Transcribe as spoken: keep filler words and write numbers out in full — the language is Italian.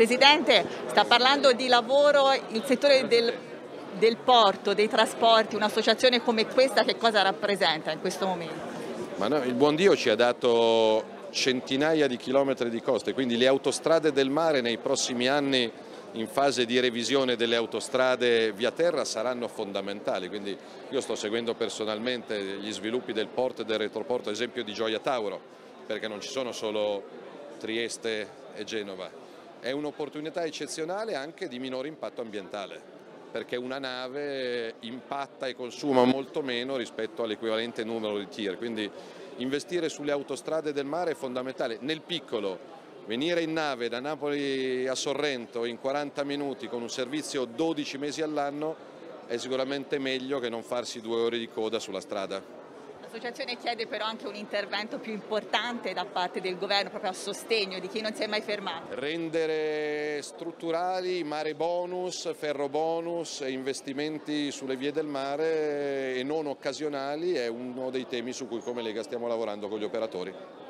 Presidente, sta parlando di lavoro, il settore del, del porto, dei trasporti, un'associazione come questa che cosa rappresenta in questo momento? Ma no, il buon Dio ci ha dato centinaia di chilometri di coste, quindi le autostrade del mare nei prossimi anni in fase di revisione delle autostrade via terra saranno fondamentali, quindi io sto seguendo personalmente gli sviluppi del porto e del retroporto, ad esempio di Gioia Tauro, perché non ci sono solo Trieste e Genova, è un'opportunità eccezionale anche di minore impatto ambientale, perché una nave impatta e consuma molto meno rispetto all'equivalente numero di tir, quindi investire sulle autostrade del mare è fondamentale. Nel piccolo, venire in nave da Napoli a Sorrento in quaranta minuti con un servizio dodici mesi all'anno è sicuramente meglio che non farsi due ore di coda sulla strada. L'associazione chiede però anche un intervento più importante da parte del governo proprio a sostegno di chi non si è mai fermato. Rendere strutturali mare bonus, ferro bonus e investimenti sulle vie del mare e non occasionali è uno dei temi su cui come Lega stiamo lavorando con gli operatori.